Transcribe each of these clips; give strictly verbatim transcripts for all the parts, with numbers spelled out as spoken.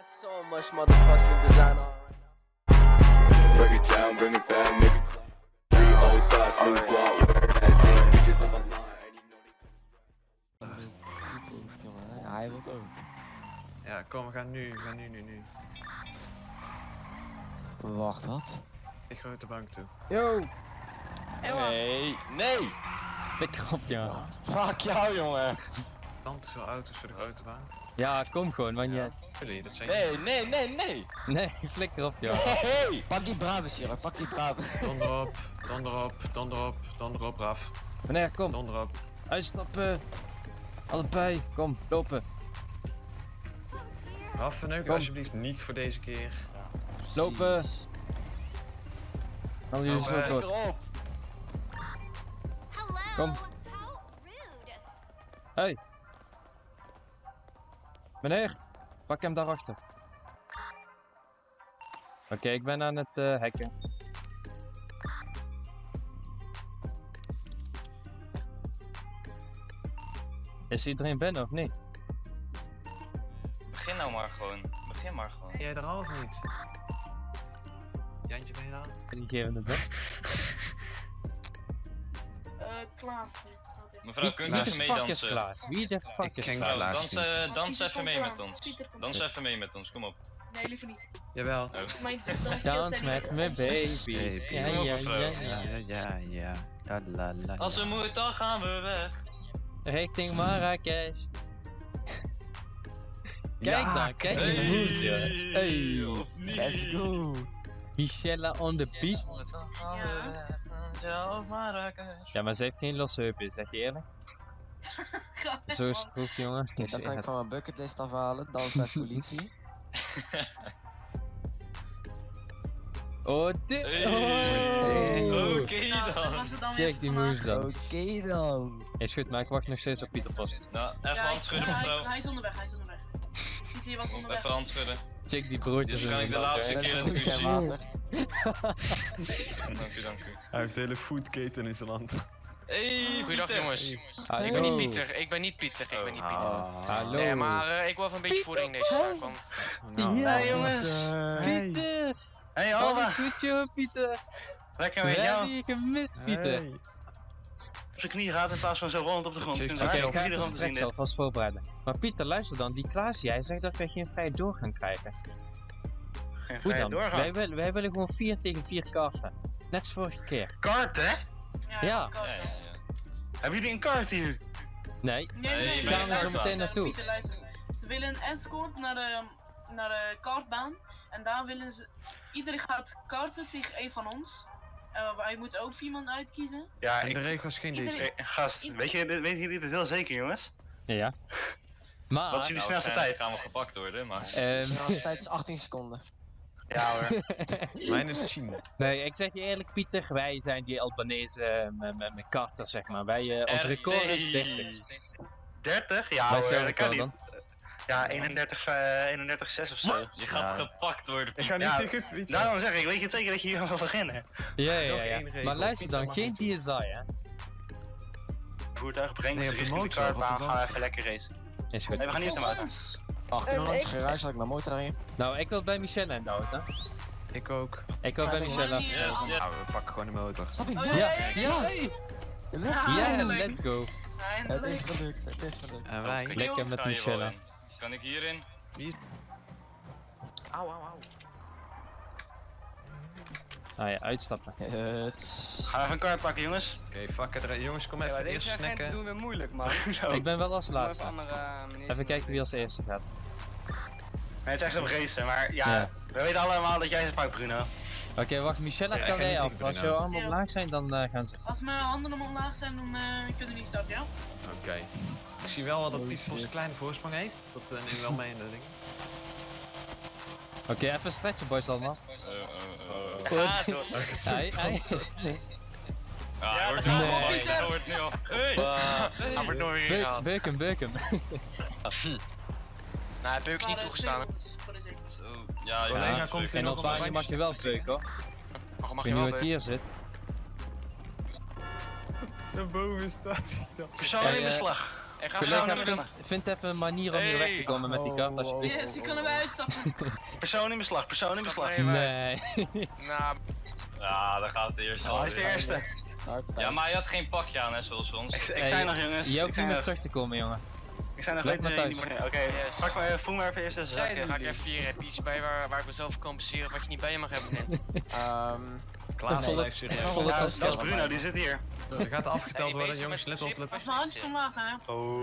So much motherfucking design on right now. Bring it down, bring it back, make it clap. Three old thoughts, new guap, that thing, bitches on my line, and you know they come. Hij wil ook. Ja, kom, we gaan nu, we gaan nu, nu, nu. Wacht, wat? Ik gooi de bank toe. Yo! Nee, nee! Pik erop, jongen. Fuck jou, jongen. Want veel auto's voor de grote baan. Ja, kom gewoon, man. Ja, jullie, dat zijn Nee, nee, nee, nee! Nee, flikker op, joh. Hey! Pak die Brabus hier, pak die Brabus. Donder op, donder op, donder op, donder op, Raf. Meneer, kom. Donder op. Uitstappen. Allebei, kom, lopen. Raf, verneuk alsjeblieft niet voor deze keer. Lopen. Al jullie Oh, zo eh, dood. Kom. Hey. Meneer, pak hem daarachter. Oké, okay, ik ben aan het uh, hacken. Is iedereen binnen of niet? Begin nou maar gewoon. Begin maar gewoon. Ben jij er al of niet? Jantje, ben je er al? Die geven het weg. Uh, Klaas. Mevrouw, kunt u Wie even de fuck is meedansen? Klaas? Wie de fuck Ik is ken Klaas? Klaas. Dans, uh, dans Pieter even komt mee eraan. met ons. Pieter komt Dans eraan. even mee met ons, kom op. Nee, liever niet. Jawel. Oh. Mijn Dans met me, baby. Baby. Ja, ja, ja, Ja, ja. ja, ja, ja. La, la, la, Als we moeten, dan gaan we weg. Richting Marrakesh. Kijk Ja, nou, kijk Hey, die moves, joh. Hey. of niet? Let's go. Michelle on the beat. Dan gaan we weg. Ja, Marrakesh. Ja, maar ze heeft geen losse heupen, zeg je eerlijk? Zo stroef, jongen. Dat kan ik van mijn bucketlist afhalen, dans met politie. Oh, dit. Hey. Oh. Oké dan. Check die moves dan. Oké dan. Is goed, maar ik wacht nog steeds op Pieter Post. Nou, even Ja, hand schudden, hij, hij, mevrouw. hij is onderweg, hij is onderweg. Ik zie je was onderweg. Even hand schudden. Check die broodjes Dus in kan ik de zijn laatste land, keer joh. dat ik u Geen zie. water. Dank u, dank u. Hij heeft de hele foodketen in zijn hand. Hey, Goeiedag Pieter. jongens. Hallo. Ik ben niet Pieter, ik ben niet Pieter, ik ben niet Pieter. Ah. Hallo. Nee, maar uh, ik wil even een beetje voeding deze zaak, want... Nou, Ja, nou, jongens. hey. Pieter! Hey, Wat hallo. is goed, jongen, Pieter? Lekker We met jou. hebben je gemist, Pieter. Hey. Op zijn knie gaat in plaats van zo rond op de grond. Oké, Ik vind Oké, het ik hard ga om even iedereen te zien straks dit. alvast voorbereiden. Maar Pieter, luister dan. Die Klaas, jij zegt dat wij geen vrije doorgang krijgen. Geen Goed vrije dan. doorgang. Wij willen, wij willen gewoon vier tegen vier kaarten. Net als vorige keer. Kart, hè? Ja. Ja, Ja, ja, ja. Hebben jullie een kart hier? Nee, Nee, nee, nee. Nee, gaan we nee, zo nee, meteen Eh, naartoe. Pieter, luister. Ze willen een escort naar de, naar de kartbaan. En daar willen ze... Iedereen gaat karten tegen een van ons. Uh, wij moeten ook vier man uitkiezen. Ja, En de ik... regels geen Iedereen- deze. eh, Gast, weet je, dit- weten jullie dit heel zeker, jongens? Ja. Maar, Wat is jullie Nou, snelste waarschijnlijk tijd? gaan we gepakt worden, maar... ehm, De tijd is achttien seconden. Ja hoor. Mijn is China. nee, ik zeg je eerlijk, Pieter, wij zijn die Albanese met, met, met karters, zeg maar. Wij, eh, ons record is dertig. dertig? Ja Wij hoor, zijn dat kan record niet. Ja, eenendertig, uh, eenendertig zes of zo. Je gaat Ja. gepakt worden, Ik Piet. ga niet Ja, tegen Pieter. Daarom zeg ik, weet je het zeker dat je hier zal beginnen? Ja, ja, Nog ja. één ja. regel. Maar luister Pieter dan, mag geen niet. D S I, hè. Voertuig brengt Nee, ons op de richting de motor, op de kartbaan, gaan we motor. even lekker racen. Is goed. Nee, we gaan niet op de motor. Achter langs de garage had ik mijn motor erin. Nou, ik wil bij Michelle in de auto. Ik ook. Ik wil bij Ja, Michelle. Yes, Yes, yes. Nou, we pakken gewoon de motor. Snap je? Oh, Ja, Ja, ja, ja, let's Ja, go. ja, eindelijk. let's go. Het is gelukt, het is gelukt. En wij. Oké. Lekker met Ga je Michelle. wel in. Kan ik hierin? Auw, auw, auw. Ah ja, uitstappen. Het. Gaan we even een kart pakken, jongens? Oké, fuck het. Jongens, kom Ja, even deze eerst agenten snacken. doen weer moeilijk, man. Zo. Ik ben wel als Doe even laatste. andere, meneer. Even kijken wie als eerste gaat. Nee, het is echt op racen, maar ja, Ja. we weten allemaal dat jij ze pakt, Bruno. Oké, wacht, Michelle Ja, kan ik ga jij niet af. tegen Als Bruno. jouw armen Ja. omlaag zijn, dan eh, gaan ze. Als mijn handen omlaag zijn, dan uh, kunnen we niet starten, ja? Oké. Ik zie wel dat Pieter soms een kleine voorsprong heeft. Dat uh, neem ik wel mee in de ding. Oké, even stretchen, boys, allemaal. Oh, oh, oh, oh. Ja, zo. Hij, hij. Ja, hij wordt dat nu gaat al. wel. Hij wordt nu al. Hey! Hij wordt door weer Beuk, gehaald. beuk hem, beuk hem. Nou, beuk is niet Maar, uh, toegestaan. twee rondes, voor de zekerheid. Zo, Ja, Collega ja, komt ja. En nog op een Banje bandje. mag je wel beuken, hoor. Mag, Ik mag weet je niet wel hoe het beuk? hier zit. Daarboven staat hij dan. Persoon Ja, in ja. beslag. Hey, Ja, in ja. beslag. Ik ga Collega, gewoon vind, doen. vind even een manier om hier weg te komen met die kaart, alsjeblieft. Yes, je kan erbij uitstappen. Persoon in beslag, persoon in beslag. Nee. Nou, Ja, daar gaat het eerst Oh, al. hij is de eerste. Ja, maar hij had geen pakje aan, hè, zoals ons. Ik, ik Hey, zei nog jongens. Je ik hoeft niet zei meer nog- terug te komen, jongen. Ik zei nog Blijf weet maar niet thuis. meer. Oké, Yes. pak maar, voel maar even eerst deze zak. dan ga ik even hier iets bij waar, waar ik mezelf kan compenseren wat je niet bij je mag hebben. Nee. Ehm... Klaas volle- blijft serieus. volle Ja, tas dat is geld. Bruno, die zit hier. Er gaat afgeteld Hey, worden, bezig jongens. met Let op, chip, let op. Als mijn handjes omlaag zijn, hè. Oh.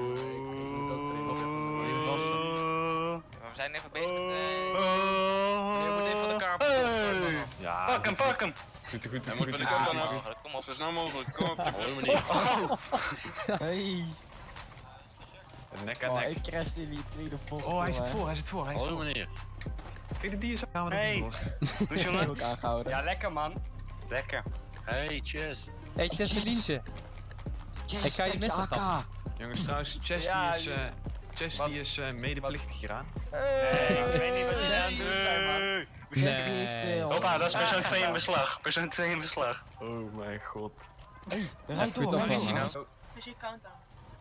We zijn even bezig met... eh, Oh. Je moet even van de kar. Hey. Ja, Pak hem, pak hem. Goed, goed, Hij goed. moet goed, van de goed, kant goed. af. Kom op. Zo snel mogelijk, kom op. Op een manier. Hey. Nek aan Oh, nek. ik crash in die tweede bocht. Oh, hij zit jongen. voor, hij zit voor, hij Op zit een voor. manier. Kijk, de dier gaan we Hey. er voor. Hoe is Ik heb jongen? ook aangehouden. Ja, lekker man. Lekker. Hey, cheers. Hey, Chesselientje. Yes, Ik ga je thanks, missen, A K. grap. Jongens, trouwens, Chess Ja, die is, je- eh, Chess Wat? die is eh, medeplichtig hieraan. Nee, ik weet niet wat je aan het doen bent, man. Hey. Jesse die heeft... Nee. eh, Hoppa, dat is persoon twee in beslag. Persoon twee in beslag. Oh mijn god. Rijd goed door, op, rijd man. door. Dus je countdown.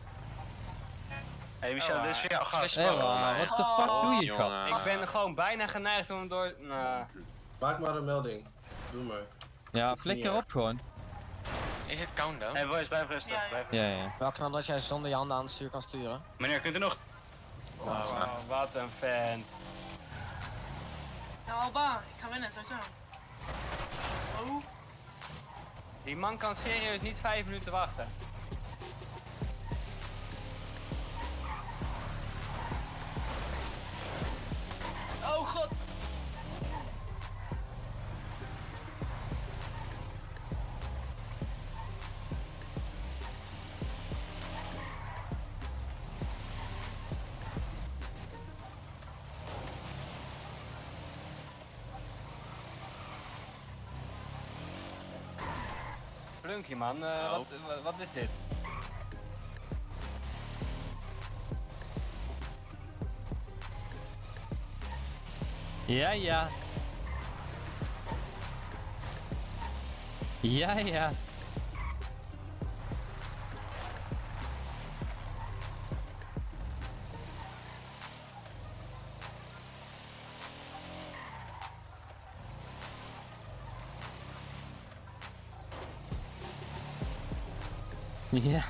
Hey Michel, dit is voor jou gast. Hé, what the fuck doe je, grap? Ik ben gewoon bijna geneigd om door... Nou, Maak maar een melding. Doe maar. Ja, flikker op gewoon. Is het countdown? Hey boys, blijf rustig. Ja, ja. Blijf rustig. Ja, ja. Wel knap dat jij zonder je handen aan het stuur kan sturen. Meneer, kunt u nog... oh, wat een vent. Ja, Alba, ik ga winnen, sowieso. Oh, Die man kan serieus niet vijf minuten wachten. oh god. Plunky man, eh, wat, wat, wat is dit? Ja, ja. Ja, ja. Ja.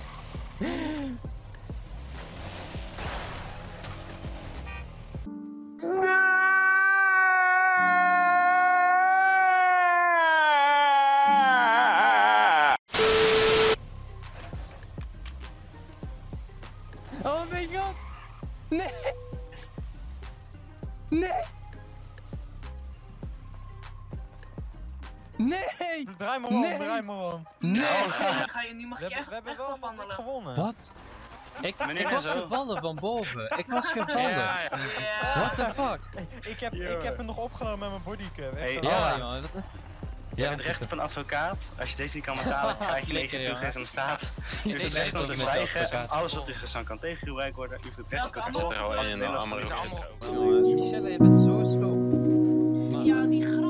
Oh mijn god! Nee! Nee! Nee! Draai maar om, Nee. draai maar om. Nee! Ga je, nu mag je echt, echt afwandelen. gewonnen. Wat? Ik, Meneer ik was Nezo. gevallen van boven. Ik was gevallen. Ja, ja. Ja. What the fuck? Ik heb, ik heb hem nog opgenomen met mijn bodycam. Hey, Ja, Alba, jongen. wat- je Ja, hebt het recht op een advocaat. Als je deze niet kan betalen, krijg je Flikker, negen jongen. in de staat. U Ik heeft het weet recht om dat te met je zwijgen en advocaat. alles wat u gezegd kan tegen gebruikt worden. U heeft het recht Welke op allemaal? een Er al één in de vast- Amaro allemaal. gezet. Michelle, je bent zo slow. Ja, die grap.